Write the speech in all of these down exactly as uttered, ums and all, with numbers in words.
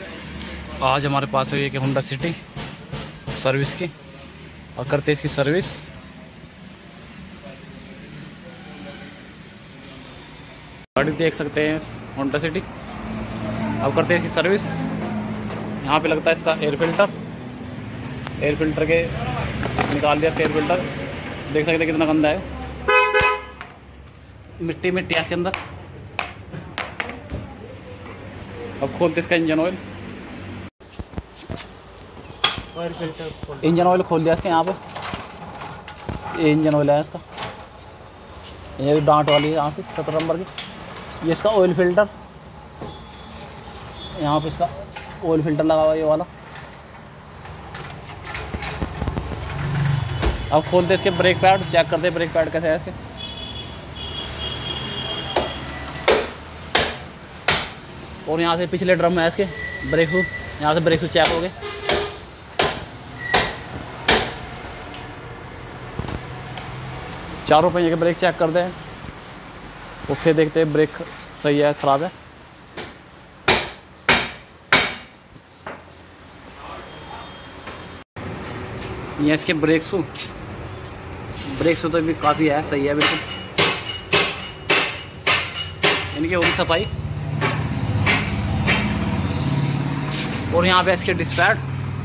आज हमारे पास है ये कि होंडा सिटी सर्विस की, और करते इसकी सर्विस। गाड़ी देख सकते हैं होंडा सिटी। अब करते हैं इसकी सर्विस। यहाँ पे लगता है इसका एयर फिल्टर। एयर फिल्टर के निकाल दिया एयर फिल्टर, देख सकते हैं कितना गंदा है, मिट्टी मिट्टी है इसके अंदर। अब खोलते इसका engine oil. Oil filter engine oil खोल दिया इसके। यहाँ पे ये इंजन ऑयल है इसका, ये डांट वाली है यहाँ से सत्रह नंबर की। ये इसका ऑयल फिल्टर, यहाँ पे इसका ऑयल फिल्टर लगा हुआ है ये वाला। अब खोलते इसके ब्रेक पैड, चेक करते ब्रेक पैड कैसे है इसके। और यहाँ से पिछले ड्रम है इसके ब्रेक शूज, यहाँ से ब्रेक शूज चेक हो गए। चारों पहिए के ब्रेक चेक करते हैं और फिर देखते हैं ब्रेक सही है ख़राब है। ये इसके ब्रेक शू, ब्रेक शू तो भी काफ़ी है, सही है बिल्कुल। इनकी होगी सफाई। और यहाँ पे इसके डिस्पैड,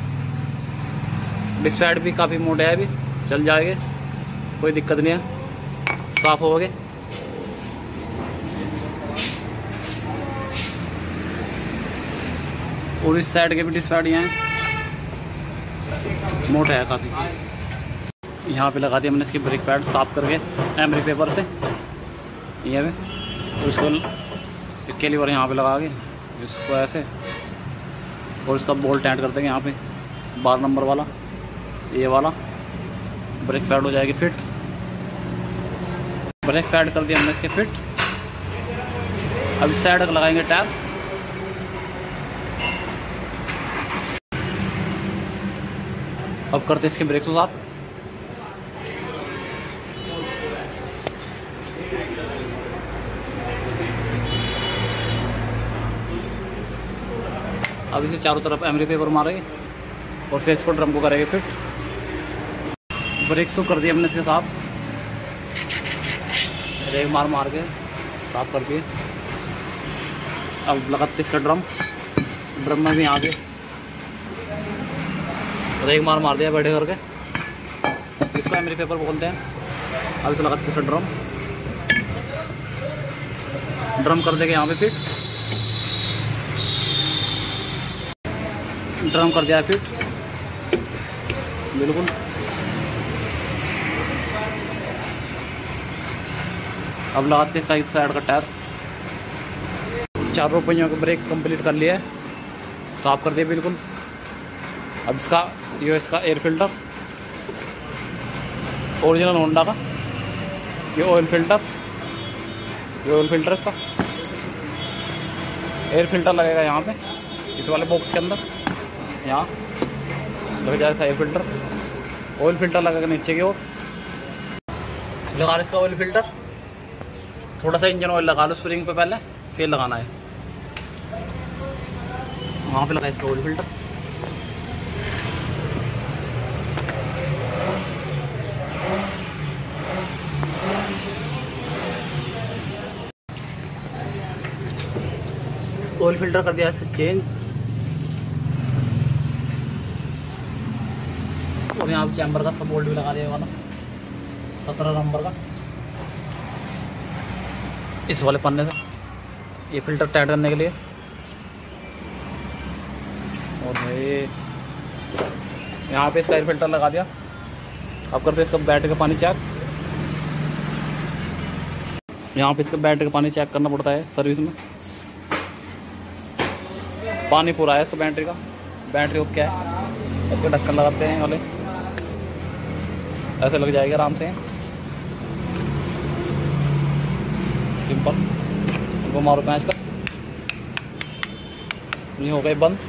डिस्पैड भी काफ़ी मोटे है, अभी चल जाएंगे, कोई दिक्कत नहीं है, साफ हो गए। और इस साइड के भी डिस्पैड यहाँ मोटा है काफ़ी। यहाँ पे लगा दिया मैंने इसके ब्रेक पैड साफ करके एमरी पेपर से, ये में उसको के लीवर यहाँ पे लगा के इसको ऐसे, और इसका बोल्ट टाइट कर देंगे यहाँ पे बारह नंबर वाला, ये वाला ब्रेक पैड हो जाएगी फिट। ब्रेक पैड कर दिया हमने इसके फिट। अब इस साइड लगाएंगे टैप। अब करते इसके ब्रेक शूज आप। अब इसे चारों तरफ एमरी पेपर मारेंगे और फिर इसको ड्रम को करेंगे फिट। ब्रेक शू कर दिया हमने इसके साथ, रेग मार मार के साफ कर दिए। अब लगाते इसका ड्रम, ड्रम में भी यहाँ पे रेग मार मार दिया बैठे करके, इसको एमरी पेपर बोलते हैं। अब इसे लगाते इसका ड्रम, ड्रम कर देंगे यहाँ पे फिट। ड्रम कर दिया फिट बिल्कुल। अब लगाते इसका इस साइड का टायर। चारों पहियों का ब्रेक कंप्लीट कर लिया है, साफ कर दिया बिल्कुल। अब इसका ये इसका एयर फिल्टर ओरिजिनल होंडा का, ये ऑयल फिल्टर, ये ऑयल फिल्टर इसका एयर फिल्टर लगेगा यहाँ पे इस वाले बॉक्स के अंदर, यहाँ लग जाएगा एयर फिल्टर। ऑयल फिल्टर लगेगा नीचे की ओर। लगा इसका ऑयल फिल्टर, थोड़ा सा इंजन ऑयल लगा लो स्प्रिंग पे पहले, फिर लगाना है। वहाँ पे लगा इसका ऑयल फिल्टर। ऑयल फिल्टर कर दिया इसका चेंज। और यहाँ पे चैम्बर का इसका बोल्ट भी लगा दिया वाला सत्रह नंबर का, इस वाले पन्ने से, ये फिल्टर टाइट करने के लिए। और ये यहाँ पे इसका एयर फिल्टर लगा दिया। अब करते इसका बैटरी का पानी चेक। यहाँ पे इसका बैटरी का पानी चेक करना पड़ता है सर्विस में। पानी पूरा है इसका बैटरी का, बैटरी ओके है। इसका ढक्कन लगाते हैं वाले, ऐसे लग जाएगा आराम से, सिंपल। इनको मारो पैंच का, ये हो गए बंद।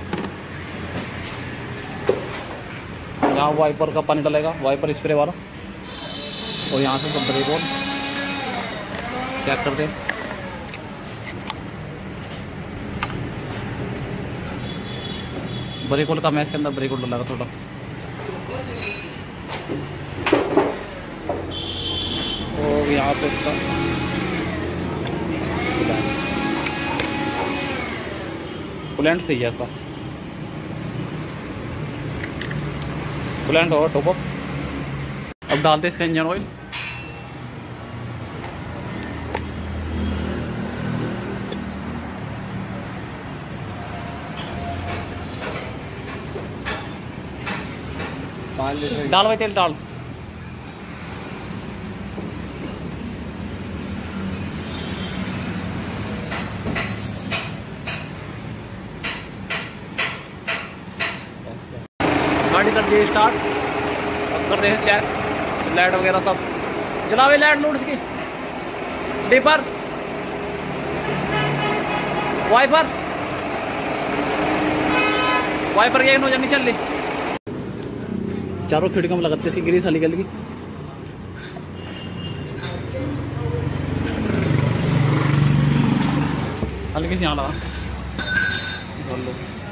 यहाँ वाइपर का पानी डलेगा, वाइपर स्प्रे वाला। और यहाँ से सब ब्रेक ऑन चेक कर दे। ब्रेक होल कम है इसके अंदर, ब्रेक होल लगा थोड़ा। और यहाँ पे इसका कूलेंट सही है इसका, कूलेंट होगा टॉप अप। अब डालते इसका इंजन ऑयल। डाल भाई तेल डाल। गाड़ी कर दी स्टार्ट, कर दे चेक लाइट वगैरह सब, चलावे लाइट लूट की, डीपर वाइपर वाइपर के नोजर नहीं चल रही। चारों खिड़कियों में लगाते इसकी ग्रीस हल्की हल्की। हल्की सी यहाँ लगा लो।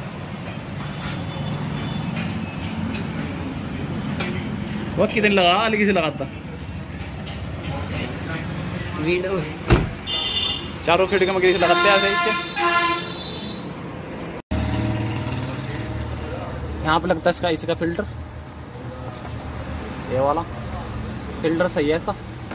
बहुत कितने लगा, हल्की से लगाता। चारों खिड़कियों में ग्रीस लगाते हैं ऐसे। यहाँ पे लगता है इसका इसी का फिल्टर, ये वाला फिल्टर सही है इसका।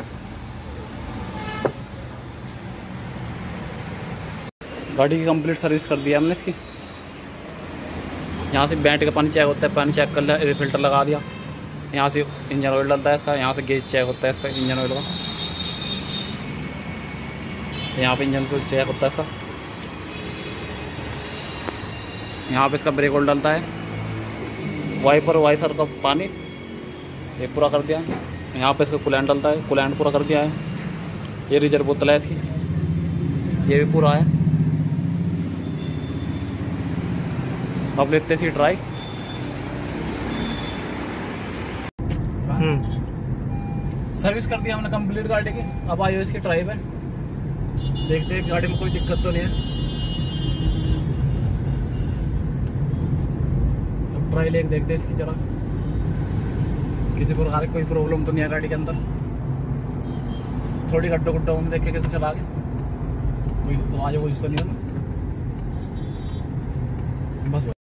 गाड़ी की कंप्लीट सर्विस कर दिया हमने इसकी। यहाँ से बैठ का पानी चेक होता है, पानी चेक कर लिया, फिल्टर लगा दिया। यहाँ से इंजन ऑयल डलता है इसका, यहाँ से गेज चेक होता है इसका इंजन ऑयल का, यहाँ पे इंजन ऑयल चेक होता है इसका। यहाँ पे इसका ब्रेक ऑयल डलता है, वाइपर वाइसर का पानी ये पूरा कर दिया है। यहाँ पे इसका कूलेंट डलता है, कूलेंट पूरा कर दिया है। ये रिजर्व बोतल है इसकी, ये भी पूरा है। अब लेते हैं इसकी ट्राई। सर्विस कर दिया हमने कंप्लीट गाड़ी की। अब आई हो इसकी ट्राई पे, देखते हैं गाड़ी में कोई दिक्कत तो नहीं है। अब ट्राई लेके देखते हैं इसकी जरा, किसी प्रकार की कोई प्रॉब्लम तो नहीं है गाड़ी के अंदर। थोड़ी गड्ढों गुड्ढों में देख के कैसे चला के कोई तो आज वो तो नहीं है ना बस।